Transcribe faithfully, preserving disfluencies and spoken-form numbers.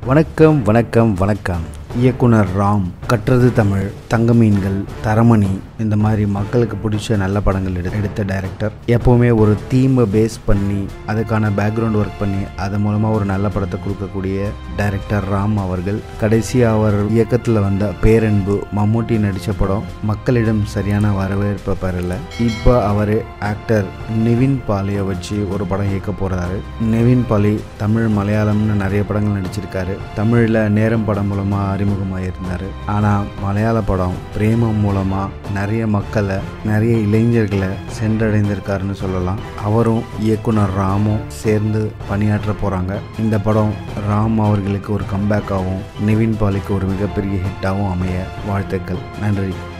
வணக்கம் வணக்கம் வணக்கம். இயக்குனர் ராம், கற்றது தமிழ், தங்க மீன்கள், தரமணி, இந்த மாதிரி மக்களுக்கு பிடிச்ச நல்ல படங்கள் எடு எடுத்த டைரக்டர். எப்போவுமே ஒரு தீமை பேஸ் பண்ணி அதுக்கான பேக்ரவுண்ட் ஒர்க் பண்ணி அது மூலமாக ஒரு நல்ல படத்தை கொடுக்கக்கூடிய டைரக்டர் ராம் அவர்கள். கடைசியாக அவர் இயக்கத்தில் வந்த பேரன்பு, மம்முட்டி நடித்த படம் மக்களிடம் சரியான வரவேற்பை பெறல. இப்போ அவர் ஆக்டர் நிவின் பாலியை வச்சு ஒரு படம் இயக்க போகிறாரு. நிவின் பாலி தமிழ், மலையாளம்னு நிறைய படங்கள் நடிச்சிருக்காரு. தமிழில் நேரம் படம் மூலமாக அறிமுகமாக இருந்தார். ஆனால் மலையாள படம் பிரேமம் மூலமாக நிறைய மக்களை, நிறைய இளைஞர்களை சென்றடைந்திருக்காருன்னு சொல்லலாம். அவரும் இயக்குனர் ராமும் சேர்ந்து பணியாற்ற போகிறாங்க. இந்த படம் ராம் அவர்களுக்கு ஒரு கம்பேக்காகவும் நிவின் பாலிக்கு ஒரு மிகப்பெரிய ஹிட்டாகவும் அமைய வாழ்த்துக்கள். நன்றி.